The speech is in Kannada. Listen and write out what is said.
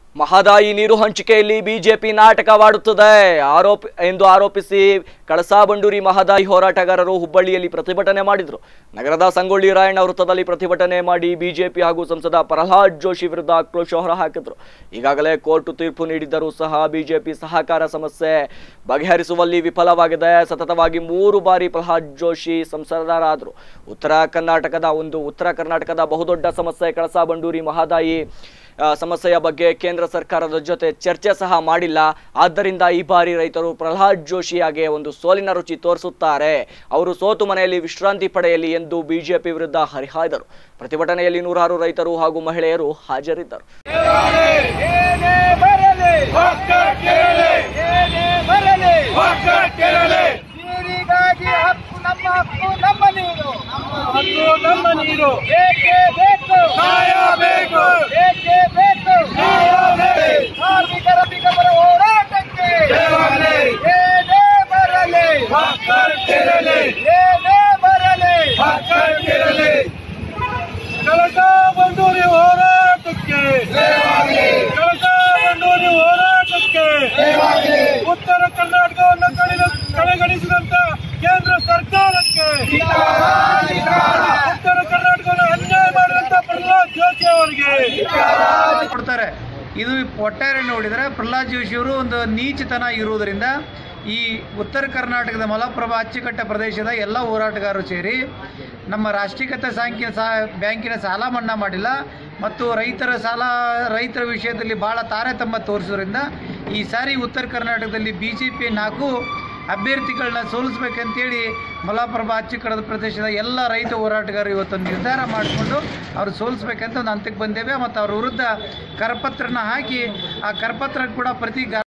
ಮಹದಾಯಿ ನೀರು ಹಂಚಿಕೆಯಲ್ಲಿ ಬಿಜೆಪಿ ನಾಟಕವಾಡುತ್ತದೆ ಎಂದು ಆರೋಪಿಸಿ ಕಳಸಾ ಬಂಡೂರಿ ಮಹದಾಯಿ ಹೋರಾಟಗಾರರು ಹುಬ್ಬಳ್ಳಿಯಲ್ಲಿ ಪ್ರತಿಭಟನೆ ಮಾಡಿದರು. ನಗರದ ಸಂಗೊಳ್ಳಿ ರಾಯಣ್ಣ ವೃತ್ತದಲ್ಲಿ ಪ್ರತಿಭಟನೆ ಮಾಡಿ ಬಿಜೆಪಿ ಹಾಗೂ ಸಂಸದ ಪ್ರಹ್ಲಾದ್ ಜೋಶಿ ವಿರುದ್ಧ ಆಕ್ರೋಶ ಹೊರಹಾಕಿದರು. ಈಗಾಗಲೇ ಕೋರ್ಟ್ ತೀರ್ಪು ನೀಡಿದ್ದರೂ ಸಹ ಬಿಜೆಪಿ ಸಹಕಾರ ಸಮಸ್ಯೆ ಬಗೆಹರಿಸುವಲ್ಲಿ ವಿಫಲವಾಗಿದೆ. ಸತತವಾಗಿ 3 ಬಾರಿ ಪ್ರಹ್ಲಾದ್ ಜೋಶಿ ಸಂಸದರಾದರು. ಉತ್ತರ ಕರ್ನಾಟಕದ ಬಹುದೊಡ್ಡ ಸಮಸ್ಯೆ ಕಳಸಾ ಬಂಡೂರಿ ಮಹದಾಯಿ ಸಮಸ್ಯೆಯ ಬಗ್ಗೆ ಕೇಂದ್ರ ಸರ್ಕಾರದ ಜೊತೆ ಚರ್ಚೆ ಸಹ ಮಾಡಿಲ್ಲ. ಆದ್ದರಿಂದ ಈ ಬಾರಿ ರೈತರು ಪ್ರಹ್ಲಾದ್ ಜೋಶಿಯಾಗೆ ಒಂದು ಸೋಲಿನ ರುಚಿ ತೋರಿಸುತ್ತಾರೆ. ಅವರು ಸೋತು ಮನೆಯಲ್ಲಿ ವಿಶ್ರಾಂತಿ ಪಡೆಯಲಿ ಎಂದು ಬಿಜೆಪಿ ವಿರುದ್ಧ ಹರಿಹಾಯ್ದರು. ಪ್ರತಿಭಟನೆಯಲ್ಲಿ 100 ರೈತರು ಹಾಗೂ ಮಹಿಳೆಯರು ಹಾಜರಿದ್ದರು. ಕಳಸಾ ಬಂಡೂರಿ ಹೋರಾಟಕ್ಕೆ ಉತ್ತರ ಕರ್ನಾಟಕವನ್ನು ಕಡೆಗಣಿಸಿದಂತ ಕೇಂದ್ರ ಸರ್ಕಾರಕ್ಕೆ ಉತ್ತರ ಕರ್ನಾಟಕವನ್ನು ಅನ್ಯಾಯ ಮಾಡಿದಂತ ಪ್ರಹ್ಲಾದ್ ಜೋಶಿ ಅವರಿಗೆ ಕೊಡ್ತಾರೆ. ಇದು ಒಟ್ಟಾರೆ ನೋಡಿದರೆ ಪ್ರಹ್ಲಾದ್ ಜೋಶಿ ಅವರು ಒಂದು ನೀಚತನ ಇರುವುದರಿಂದ ಈ ಉತ್ತರ ಕರ್ನಾಟಕದ ಮಲಪ್ರಭಾ ಅಚ್ಚುಕಟ್ಟ ಪ್ರದೇಶದ ಎಲ್ಲ ಹೋರಾಟಗಾರರು ಸೇರಿ ನಮ್ಮ ರಾಷ್ಟ್ರೀಕೃತ ಬ್ಯಾಂಕಿನ ಸಾಲ ಮನ್ನಾ ಮಾಡಿಲ್ಲ ಮತ್ತು ರೈತರ ವಿಷಯದಲ್ಲಿ ಭಾಳ ತಾರತಮ್ಯ ತೋರಿಸೋದ್ರಿಂದ ಈ ಸಾರಿ ಉತ್ತರ ಕರ್ನಾಟಕದಲ್ಲಿ ಬಿಜೆಪಿ 4 ಅಭ್ಯರ್ಥಿಗಳನ್ನ ಸೋಲಿಸಬೇಕಂತೇಳಿ ಮಲಪ್ರಭಾ ಅಚ್ಚುಕಟ್ಟದ ಪ್ರದೇಶದ ಎಲ್ಲ ರೈತ ಹೋರಾಟಗಾರರು ಇವತ್ತೊಂದು ನಿರ್ಧಾರ ಮಾಡಿಕೊಂಡು ಅವರು ಸೋಲಿಸಬೇಕಂತ ಒಂದು ಹಂತಕ್ಕೆ ಬಂದೇವೆ. ಮತ್ತು ಅವ್ರ ವಿರುದ್ಧ ಕರಪತ್ರನ ಹಾಕಿ ಆ ಕರಪತ್ರ ಕೂಡ